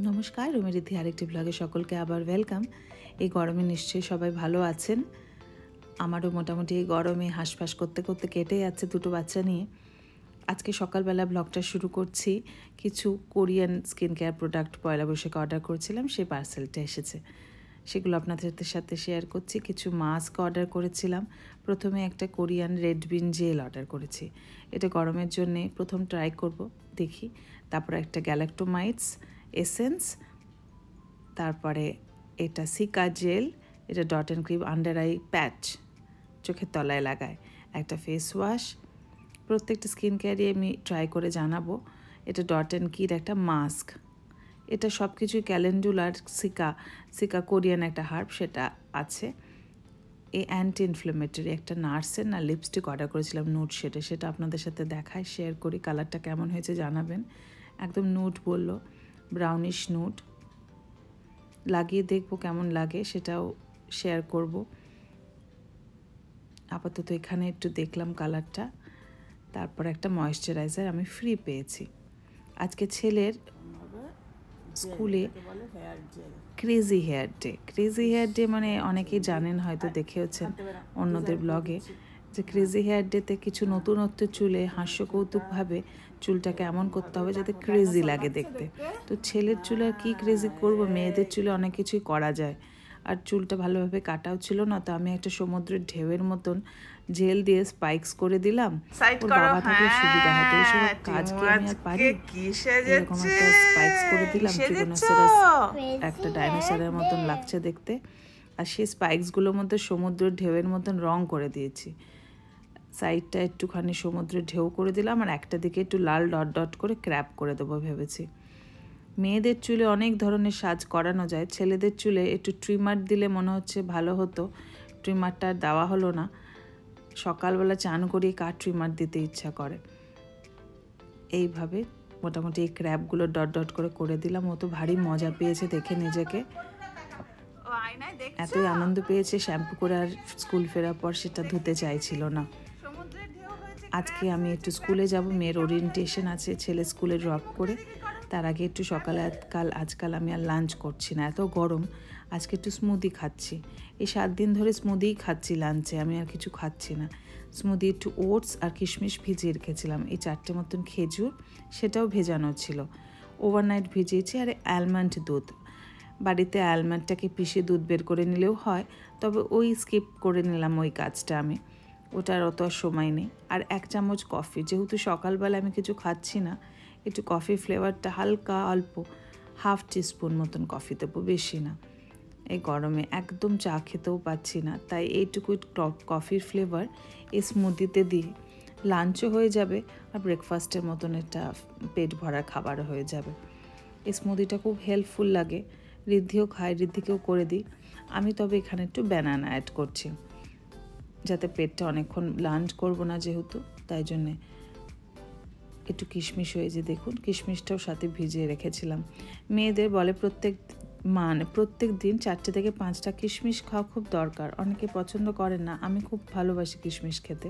নমস্কার, রুমের ইতি আরেকটি ব্লগে সকলকে আবার ওয়েলকাম। এই গরমে নিশ্চয়ই সবাই ভালো আছেন। আমারও মোটামুটি এই গরমে হাঁসফাঁস করতে করতে কেটে যাচ্ছে দুটো বাচ্চা নিয়ে। আজকে সকালবেলা ব্লগটা শুরু করছি। কিছু কোরিয়ান স্কিন কেয়ার প্রোডাক্ট পয়লা বৈশাখে অর্ডার করেছিলাম, সেই পার্সেলটা এসেছে, সেগুলো আপনাদের সাথে শেয়ার করছি। কিছু মাস্ক অর্ডার করেছিলাম। প্রথমে একটা Korean red bean gel order করেছি, এটা গরমের জন্যে প্রথম ট্রাই করব, দেখি। তারপরে একটা গ্যালাক্টোমাইটস এসেন্স, তারপরে এটা সিকা জেল, এটা dot and cream under eye patch, চোখের তলায় লাগায়, একটা ফেস ওয়াশ। প্রত্যেকটা স্কিন কেয়ারই আমি ট্রাই করে জানাবো। এটা ডট অ্যান্ড কির একটা মাস্ক, এটা সব কিছুই ক্যালেন্ডুলার সিকা কোরিয়ান একটা হার্ব, সেটা আছে। এই অ্যান্টি ইনফ্লেমেটরি একটা নার্সের লিপস্টিক অর্ডার করেছিলাম নুড শেডে, সেটা আপনাদের সাথে দেখায়, শেয়ার করি। কালারটা কেমন হয়েছে জানাবেন। একদম নুড বললো, ব্রাউনিশ নুড, লাগিয়ে দেখবো কেমন লাগে, সেটাও শেয়ার করব। আপাতত এখানে একটু দেখলাম কালারটা। তারপর একটা ময়েশ্চারাইজার আমি ফ্রি পেয়েছি। আজকে ছেলের স্কুলে ক্রেজি হেয়ার ডে মানে অনেকেই জানেন, হয়তো দেখেওছেন অন্যদের ব্লগে, যে ক্রেজি হেয়ার ডেতে কিছু নতুনত্ব চুলে হাস্যকৌতুকভাবে চুলটাকে এমন করতে হবে যাতে ক্রেজি লাগে দেখতে। তো ছেলের চুলে আর কী ক্রেজি করব, মেয়েদের চুলে অনেক কিছুই করা যায়। আর চুলটা ভালোভাবে কাটাও ছিল না, তো আমি একটা সমুদ্রের ঢেউয়ের মতন জেল দিয়ে স্পাইক্স করে দিলাম। ওর বাবা থাকলে সুবিধা হতো, এইসব কাজ কি আমি আর পারি? এরকম একটা স্পাইক্স করে দিলাম, ট্রিগোনোসেরাস একটা ডাইনোসরের মতন লাগছে দেখতে। আর সেই স্পাইক্সগুলোর মধ্যে সমুদ্রের ঢেউয়ের মতন রং করে দিয়েছি। সাইডটা একটুখানি সমুদ্রের ঢেউ করে দিলাম, আর একটা দিকে একটু লাল ডট ডট করে ক্র্যাপ করে দেবো ভেবেছি। মেয়েদের চুলে অনেক ধরনের সাজ করানো যায়, ছেলেদের চুলে একটু ট্রিমার দিলে মনে হচ্ছে ভালো হতো। ট্রিমারটা আর দেওয়া হলো না। সকালবেলা চান করিয়ে কার ট্রিমার দিতে ইচ্ছা করে। এইভাবে মোটামুটি এই ক্র্যাপগুলো ডট ডট করে দিলাম। ও তো ভারী মজা পেয়েছে দেখে নিজেকে, এতই আনন্দ পেয়েছে, শ্যাম্পু করে আর স্কুল ফেরার পর সেটা ধুতে চাইছিল না। আজকে আমি একটু স্কুলে যাব, মেয়ের ওরিয়েন্টেশন আছে, ছেলে স্কুলে ড্রপ করে। তার আগে একটু সকালে আজকাল আমি আর লাঞ্চ করছি না, এত গরম। আজকে একটু স্মুদি খাচ্ছি। এই 7 দিন ধরে স্মুদিই খাচ্ছি লাঞ্চে, আমি আর কিছু খাচ্ছি না। স্মুদি একটু ওটস আর কিশমিশ ভিজিয়ে রেখেছিলাম, এই 4টে মতন খেজুর, সেটাও ভেজানো ছিল, ওভারনাইট ভিজিয়েছি। আর অ্যালমন্ড দুধ, বাড়িতে অ্যালমন্ডটাকে পিষে দুধ বের করে নিলেও হয়, তবে ওই স্কিপ করে নিলাম ওই কাজটা আমি, ওটার অত সময় নেই। আর 1 চামচ কফি, যেহেতু সকালবেলা আমি কিছু খাচ্ছি না, একটু কফি ফ্লেভারটা হালকা অল্প 1/2 টিস্পুন মতন কফি দেবো, বেশি না। এই গরমে একদম চা খেতেও পাচ্ছি না, তাই এইটুকু কফির ফ্লেভার এই স্মুদিতে দিয়ে লাঞ্চও হয়ে যাবে, আর ব্রেকফাস্টের মতন একটা পেট ভরা খাবারও হয়ে যাবে। এই স্মুদিটা খুব হেল্পফুল লাগে, ঋদ্ধিও খায়, ঋদ্ধিকেও করে দিই আমি। তবে এখানে একটু ব্যানানা অ্যাড করছি, যাতে পেটটা অনেকক্ষণ লাঞ্চ করব না যেহেতু, তাই জন্যে। একটু কিশমিশ হয়েছে দেখুন, কিশমিশটাও সাথে ভিজিয়ে রেখেছিলাম। মেয়েদের বলে প্রত্যেক দিন 4টে থেকে 5টা কিশমিশ খাওয়া খুব দরকার। অনেকে পছন্দ করেন না, আমি খুব ভালোবাসি কিশমিশ খেতে।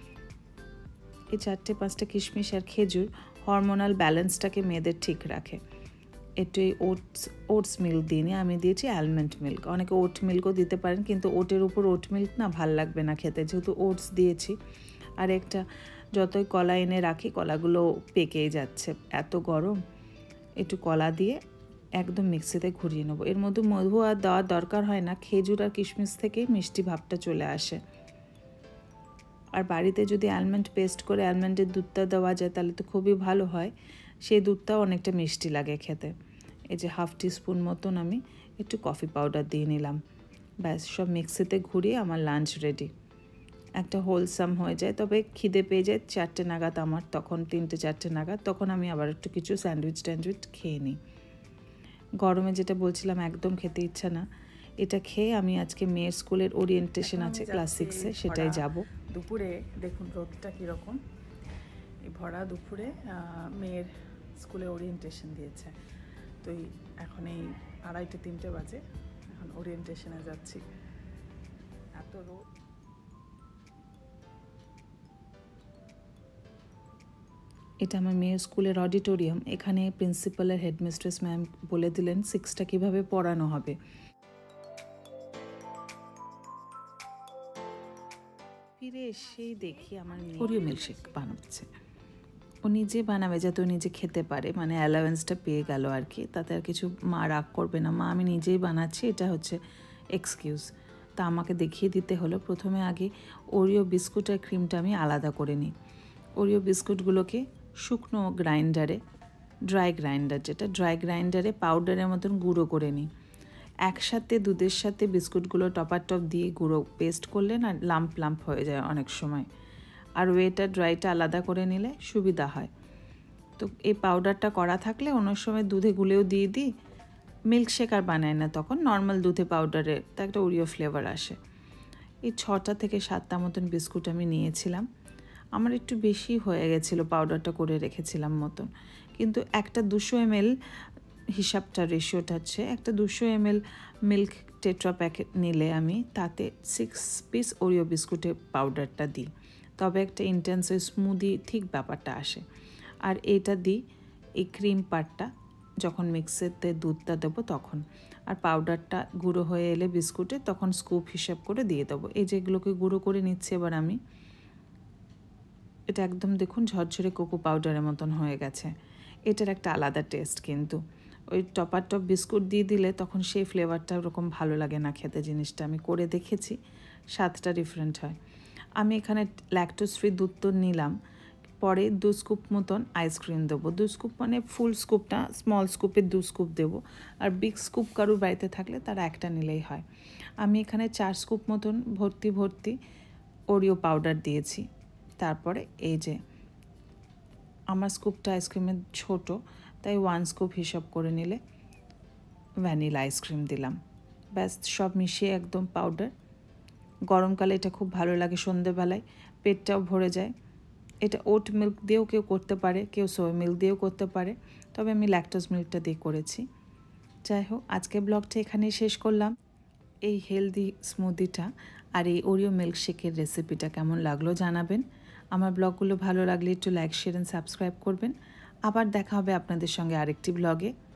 এই 4টে 5টা কিশমিশ আর খেজুর হরমোনাল ব্যালেন্সটাকে মেয়েদের ঠিক রাখে। একটু এই ওটস মিল্ক দিই, আমি দিয়েছি অ্যালমন্ড মিল্ক। অনেকে ওট মিল্কও দিতে পারেন, কিন্তু ওটের উপর ওট মিল্ক না ভাল লাগবে না খেতে, যেহেতু ওটস দিয়েছি। আর একটা যতই কলা এনে রাখি, কলাগুলো পেকেই যাচ্ছে, এত গরম। একটু কলা দিয়ে একদম মিক্সিতে ঘুরিয়ে নেবো। এর মধ্যে মধু আর দেওয়ার দরকার হয় না, খেজুর আর কিশমিশ থেকেই মিষ্টি ভাবটা চলে আসে। আর বাড়িতে যদি অ্যালমন্ড পেস্ট করে অ্যালমন্ডের দুধটা দেওয়া যায় তাহলে তো খুবই ভালো হয়, সেই দুধটাও অনেকটা মিষ্টি লাগে খেতে। এই যে 1/2 টিস্পুন মতন আমি একটু কফি পাউডার দিয়ে নিলাম, ব্যাস সব মিক্সিতে ঘুরিয়ে আমার লাঞ্চ রেডি। একটা হোলসাম হয়ে যায়, তবে খিদে পেয়ে যায় 4টে নাগাদ আমার, তখন 3টে-4টে নাগাদ, তখন আমি আবার একটু কিছু স্যান্ডউইচ খেয়ে নিই। গরমে যেটা বলছিলাম একদম খেতে ইচ্ছা না, এটা খেয়ে আমি আজকে মেয়ের স্কুলের ওরিয়েন্টেশন আছে ক্লাস 6-এ, সেটাই যাব। দুপুরে দেখুন রোদটা কীরকম, এই ভরা দুপুরে মেয়ের স্কুলে ওরিয়েন্টেশন দিয়েছে। তো এখন এই 2:30-3টে বাজে, এখন ওরিয়েন্টেশনে যাচ্ছি, এত রোদ। এটা আমার মেয়ের স্কুলের অডিটোরিয়াম। এখানে প্রিন্সিপালের হেডমিস্ট্রেস ম্যাম বলে দিলেন 6টা কীভাবে পড়ানো হবে। ফিরে এসেই দেখি আমার ওরিও মিল্কশেক বানাচ্ছে। ও নিজে বানাবে যাতে ও নিজে খেতে পারে, মানে অ্যালাওয়েন্সটা পেয়ে গেল আর কি। তাতে আর কিছু মা রাগ করবে না, মা আমি নিজেই বানাচ্ছি, এটা হচ্ছে এক্সকিউজ। তা আমাকে দেখিয়ে দিতে হলো। প্রথমে আগে ওরিও বিস্কুট আর ক্রিমটা আমি আলাদা করে নিই। ওরিও বিস্কুটগুলোকে শুকনো গ্রাইন্ডারে, ড্রাই গ্রাইন্ডার যেটা, ড্রাই গ্রাইন্ডারে পাউডারের মতন গুঁড়ো করে নিই। একসাথে দুধের সাথে বিস্কুটগুলো টপার টপ দিয়ে গুঁড়ো পেস্ট করলে না লাম্প লাম্প হয়ে যায় অনেক সময়, আর ওয়েটা ড্রাইটা আলাদা করে নিলে সুবিধা হয়। তো এই পাউডারটা করা থাকলে অন্য সময় দুধে গুলেও দিয়ে দিই। মিল্কশেক আর বানাই না তখন, নর্মাল দুধে পাউডারে তা একটা ওরিও ফ্লেভার আসে। এই 6টা থেকে 7টা মতন বিস্কুট আমি নিয়েছিলাম। আমার একটু বেশি হয়ে গেছিলো, পাউডারটা করে রেখেছিলাম মতন, কিন্তু একটা 200 ml হিসাবটা, রেশিওটা হচ্ছে একটা 200 ml মিল্ক টেট্রা প্যাকেট নিলে আমি তাতে 6 পিস ওরিও বিস্কুটের পাউডারটা দিই, তবে একটা ইন্টেন্স স্মুদি ঠিক ব্যাপারটা আসে। আর এইটা দিই এই ক্রিম পার্টটা যখন মিক্সিতে দুধটা দেবো তখন, আর পাউডারটা গুঁড়ো হয়ে এলে বিস্কুটে তখন স্কুপ হিসাব করে দিয়ে দেবো। এই যেগুলোকে গুঁড়ো করে নিচ্ছে এবার আমি, এটা একদম দেখুন ঝরঝরে কোকো পাউডারের মতন হয়ে গেছে। এটার একটা আলাদা টেস্ট, কিন্তু ওই টপার টপ বিস্কুট দিয়ে দিলে তখন সেই ফ্লেভারটা ওরকম ভালো লাগে না খেতে। জিনিসটা আমি করে দেখেছি, স্বাদটা ডিফারেন্ট হয়। আমি এখানে ল্যাকটোজ ফ্রি দুধ তো নিলাম, পরে 2 স্কুপ মতন আইসক্রিম দেবো। 2 স্কুপ মানে ফুল স্কুপটা, স্মল স্কুপের 2 স্কুপ দেবো, আর বিগ স্কুপ কারুর বাড়িতে থাকলে তারা একটা নিলেই হয়। আমি এখানে 4 স্কুপ মতন ভর্তি ওরিও পাউডার দিয়েছি। তারপরে এই যে আমার স্কুপটা আইসক্রিমের ছোট, তাই 1 স্কুপ হিসাব করে নিলে ভ্যানিলা আইসক্রিম দিলাম। ব্যাস সব মিশিয়ে একদম পাউডার। গরমকালে এটা খুব ভালো লাগে, সন্ধেবেলায় পেটটাও ভরে যায়। এটা ওট মিল্ক দিয়েও কেউ করতে পারে, কেউ সোয়া মিল্ক দিয়েও করতে পারে, তবে আমি ল্যাকটোজ মিল্কটা দিয়ে করেছি। যাই হোক, আজকে ব্লগটা এখানেই শেষ করলাম। এই হেলদি স্মুদিটা আর এই ওরিও মিল্কশেকের রেসিপিটা কেমন লাগলো জানাবেন। আমার ব্লগগুলো ভালো লাগলে একটু লাইক, শেয়ার অ্যান্ড সাবস্ক্রাইব করবেন। আবার দেখা হবে আপনাদের সঙ্গে আরেকটি ব্লগে।